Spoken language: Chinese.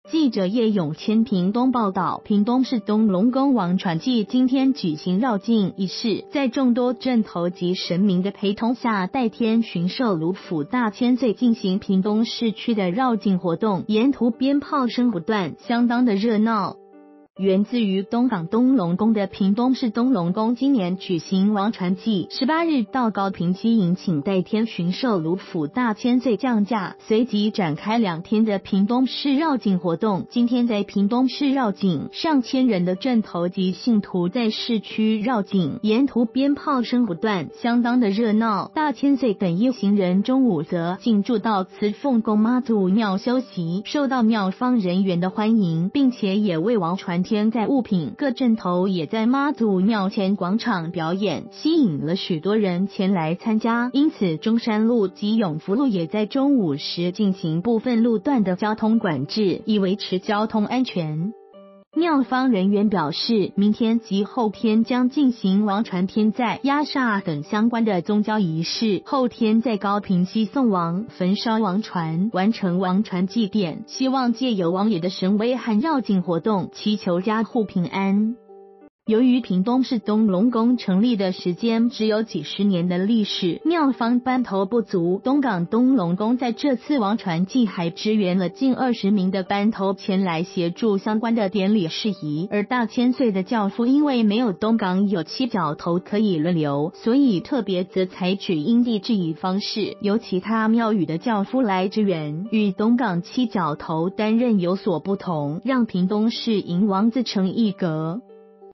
记者叶永谦屏东报道，屏东市东龙宫王传祭今天举行绕境仪式，在众多镇头及神明的陪同下，代天巡狩卢府大千岁进行屏东市区的绕境活动，沿途鞭炮声不断，相当的热闹。源自于东港东龙宫的屏东市东龙宫今年举行王传祭，18日到高屏西迎请代天巡狩卢府大千岁降驾，随即展开2天的屏东市绕境活动。今天在屏东市绕境，上千人的镇头及信徒在市区绕境，沿途鞭炮声不断，相当的热闹。大千岁等一行人中午则进驻到慈凤宫妈祖庙休息，受到庙方人员的欢迎，并且也为王传天在物品，各镇头也在妈祖庙前广场表演，吸引了许多人前来参加。因此中山路及永福路也在中午时进行部分路段的交通管制，以维持交通安全。庙方人员表示，明天及后天将进行王传天在压煞等相关的宗教仪式，后天在高屏西送王，焚烧王船，完成王传祭典，希望借由王爷的神威和绕境活动，祈求家户平安。由于屏东市东龙宫成立的时间只有几十年的历史，庙方班头不足，东港东龙宫在这次王传祭还支援了近20名的班头前来协助相关的典礼事宜。而大千岁的轿夫因为没有东港有7角头可以轮流，所以特别则采取因地制宜方式，由其他庙宇的轿夫来支援，与东港7角头担任有所不同，让屏东市迎王自成一格。